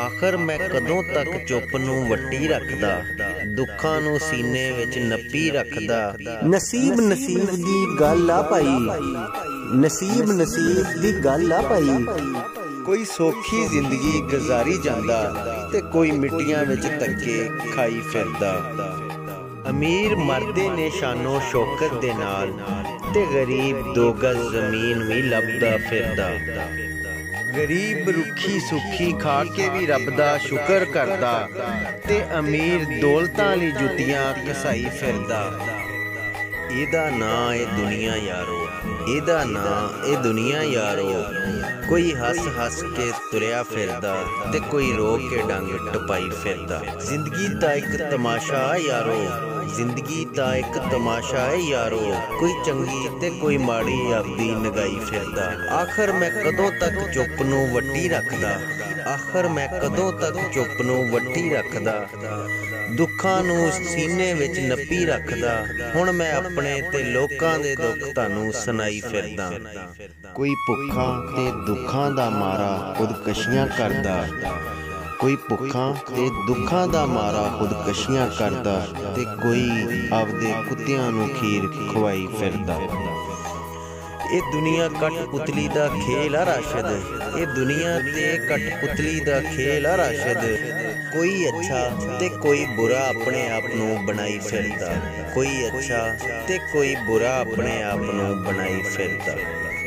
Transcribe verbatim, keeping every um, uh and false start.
आखिर मैं कदों तक चुप नूं वट्टी रखदा, दुखां नूं सीने विच नप्पी रखदा। नसीब नसीब दी गल आ पाई, नसीब नसीब दी गल आ पाई। कोई सौखी जिंदगी गुजारी जांदा ते कोई मिट्टियां विच धक्के खाई फिरदा। अमीर मरदे ने शानो शौकत दे नाल ते गरीब दो गज जमीन भी लभदा फिरदा। गरीब रुखी सुखी खा के भी रब दा शुकर करदा ते अमीर दौलतां लई जुत्तियां घसाई फिरदा। एदा नां ए दुनिया यारो, एदा नां ए दुनिया यारो। कोई हस हस के तुरया फिरदा ते कोई रो के डंग टपाई फिरदा। जिंदगी दा एक तमाशा यारो, जिंदगी दा एक तमाशा है यारो। कोई चंगी ते कोई माड़ी आपदी नगाई फिरदा। आखिर मैं कदों तक चुप नूं वट्टी रखदा, आखिर मैं कदों तक चुप नूं वट्टी रखदा। दुखां नूं सीने विच नप्पी रखदा। हुण मैं अपने ते लोकां दे दुख तानूं सुनाई फिरदा। कोई भुखा ते दुखां दा मारा खुदकशियां करदा, कोई भुखा ते दुखां दा मारा खुदकशियां करदा ते कोई आपदे कुत्तियां नूं खीर खवाई फिरदा। ये दुनिया कठपुतली दा खेल आ राशिद, ये दुनिया ते कठपुतली दा खेल आ राशिद। कोई अच्छा ते कोई बुरा अपने आप नूं बनाई फिरदा, कोई अच्छा ते कोई बुरा अपने आप नूं बनाई फिरदा।